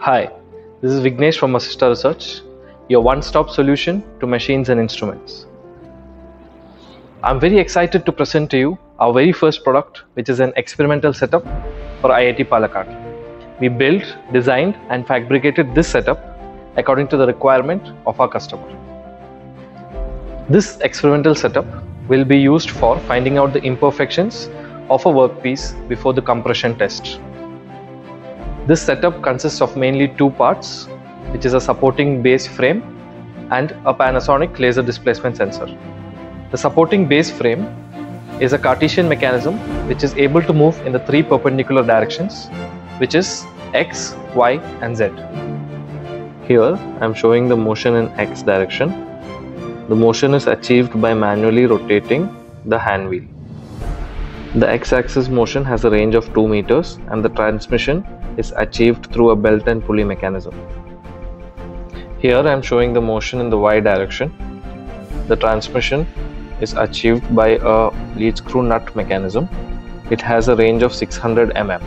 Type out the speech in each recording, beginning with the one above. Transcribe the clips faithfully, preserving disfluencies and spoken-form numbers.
Hi, this is Vignesh from Assista Research, your one-stop solution to machines and instruments. I'm very excited to present to you our very first product, which is an experimental setup for I I T Palakkad. We built, designed and fabricated this setup according to the requirement of our customer. This experimental setup will be used for finding out the imperfections of a workpiece before the compression test. This setup consists of mainly two parts, which is a supporting base frame and a Panasonic laser displacement sensor. The supporting base frame is a Cartesian mechanism which is able to move in the three perpendicular directions, which is X, Y and Z. Here I am showing the motion in X direction. The motion is achieved by manually rotating the hand wheel. The X-axis motion has a range of two meters and the transmission is achieved through a belt and pulley mechanism. Here I am showing the motion in the Y direction. The transmission is achieved by a lead screw nut mechanism. It has a range of six hundred millimeters.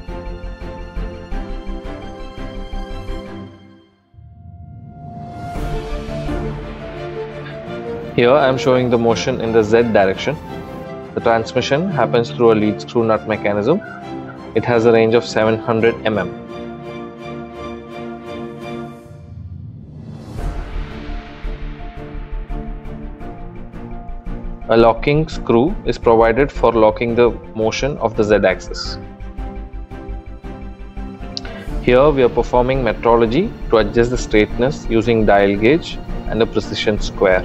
Here I am showing the motion in the Z direction. The transmission happens through a lead screw nut mechanism. It has a range of seven hundred millimeters. A locking screw is provided for locking the motion of the Z axis. Here we are performing metrology to adjust the straightness using dial gauge and a precision square.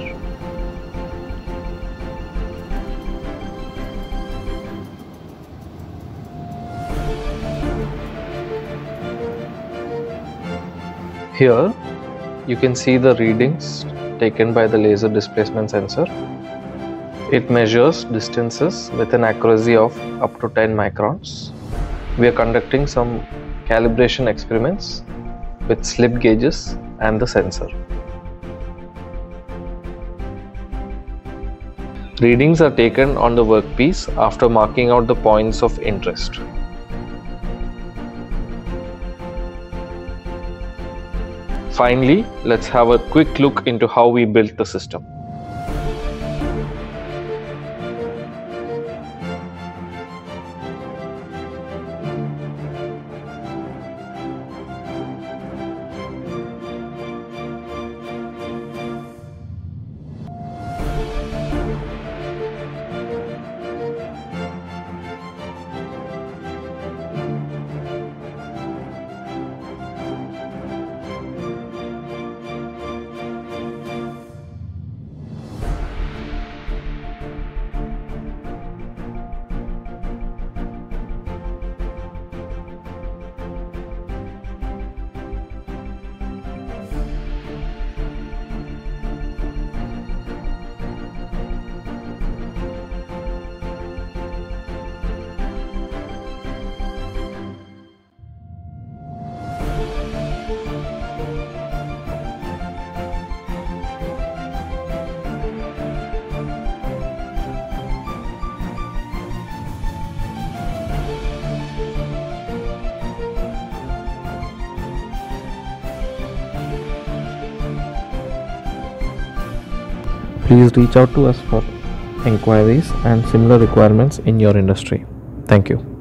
Here you can see the readings taken by the laser displacement sensor. It measures distances with an accuracy of up to ten microns. We are conducting some calibration experiments with slip gauges and the sensor. Readings are taken on the workpiece after marking out the points of interest. Finally, let's have a quick look into how we built the system. Please reach out to us for inquiries and similar requirements in your industry. Thank you.